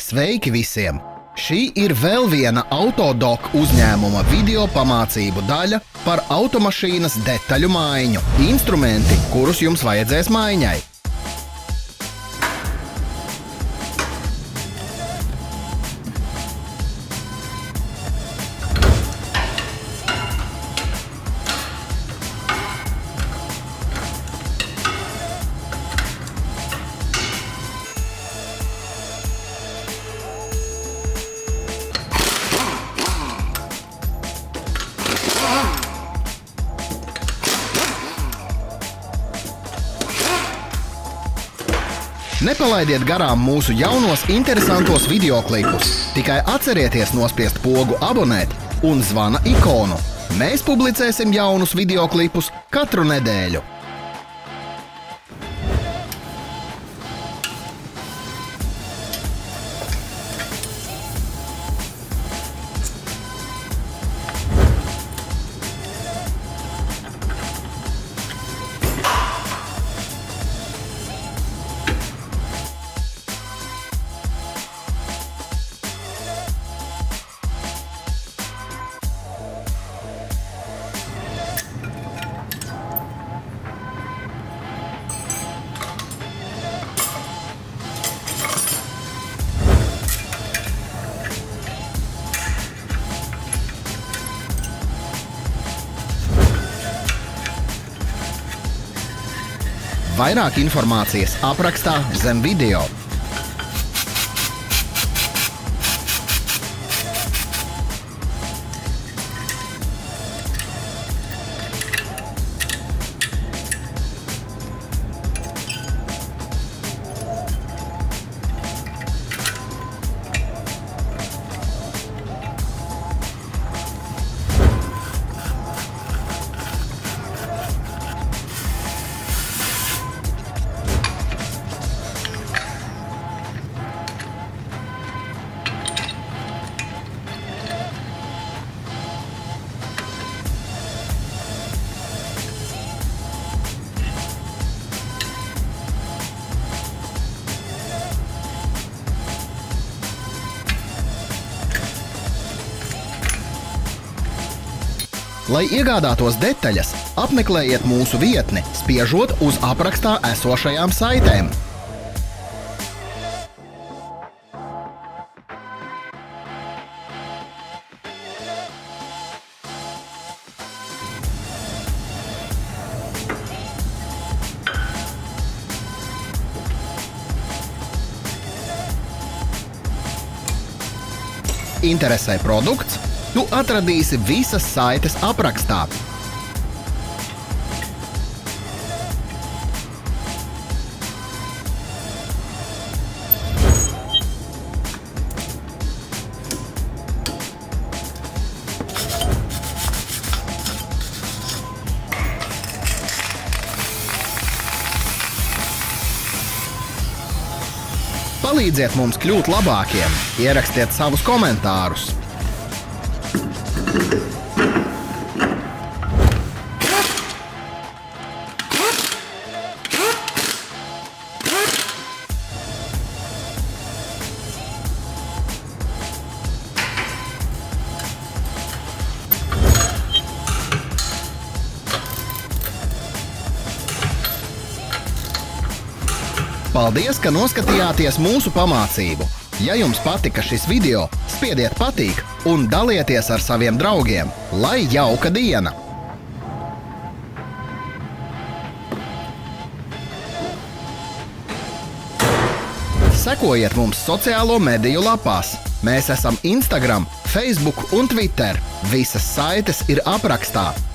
Sveiki visiem! Šī ir vēl viena Autodoc uzņēmuma video pamācību daļa par automašīnas detaļu maiņu. Instrumenti, kurus jums vajadzēs maiņai. Nepalaidiet garām mūsu jaunos interesantos videoklipus. Tikai atcerieties nospiest pogu abonēt un zvana ikonu. Mēs publicēsim jaunus videoklipus katru nedēļu. Vairāk informācijas aprakstā zem video. Lai iegādātos detaļas, apmeklējiet mūsu vietni, spiežot uz aprakstā esošajām saitēm. Interesē produkts? Tu atradīsi visas saites aprakstā. Palīdziet mums kļūt labākiem, ierakstiet savus komentārus. Paldies, ka noskatījāties mūsu pamācību! Ja jums patika šis video, spiediet patīk un dalieties ar saviem draugiem. Lai jauka diena! Sekojiet mums sociālo mediju lapās. Mēs esam Instagram, Facebook un Twitter. Visas saites ir aprakstā.